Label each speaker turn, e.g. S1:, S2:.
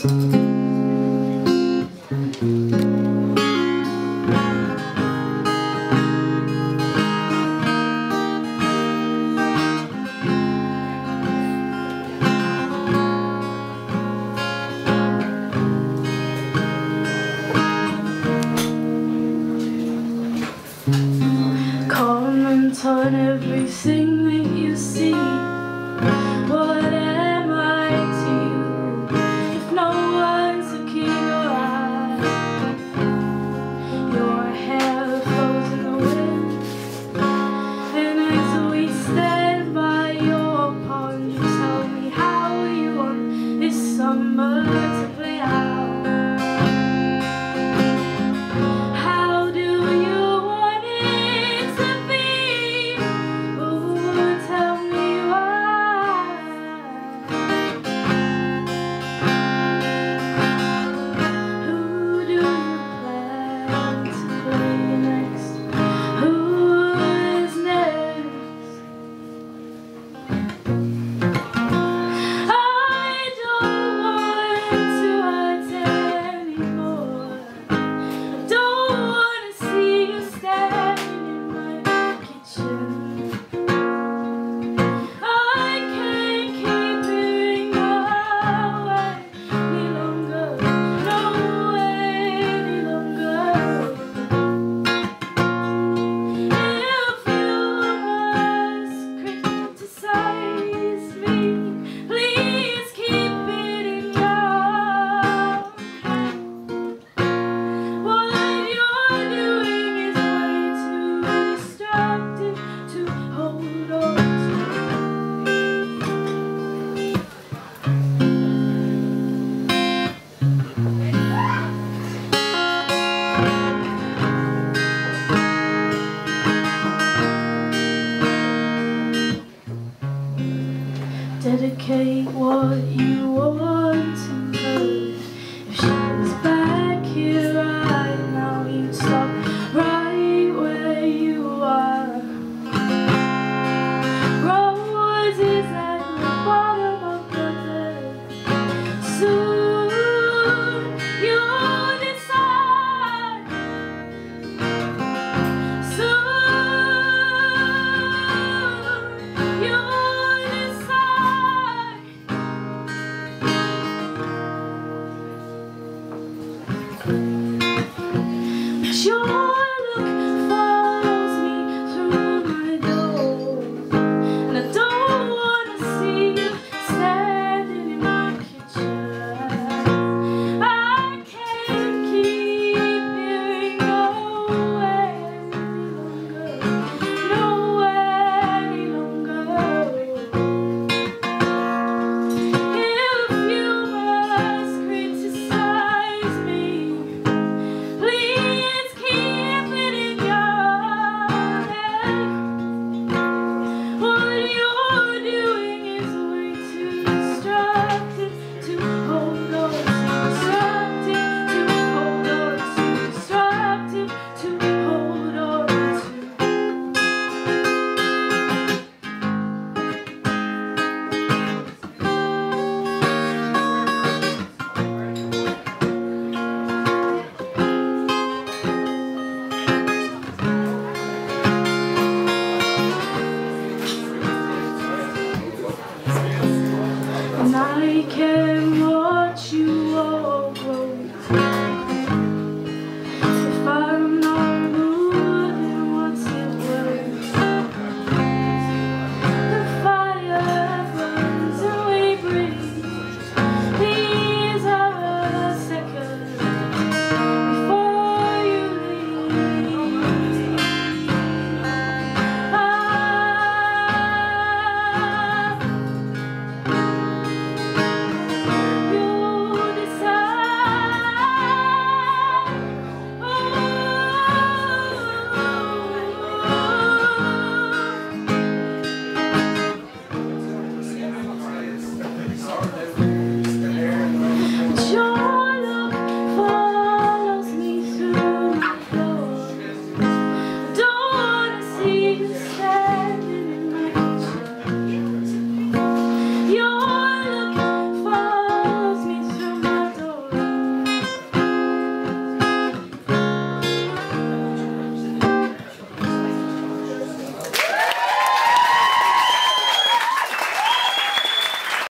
S1: Comment on everything that you see. What am I to you if no one's looking around? Your hair flows in the wind, and as we stand by your pond, you tell me how you want this summer to play out. Dedicate what you want to her. If she was back here right now, you'd stop right where you are. Roses at the bottom of the bed. Soon you'll decide. Soon you'll your look follows me through my door, and I don't want to see you standing in my kitchen. I can't keep hearing nowhere any longer. If you must criticize me, please keep it in your head. What you're doing is way too destructive to hold on to, destructive to hold on to, destructive to hold on to. And I can watch you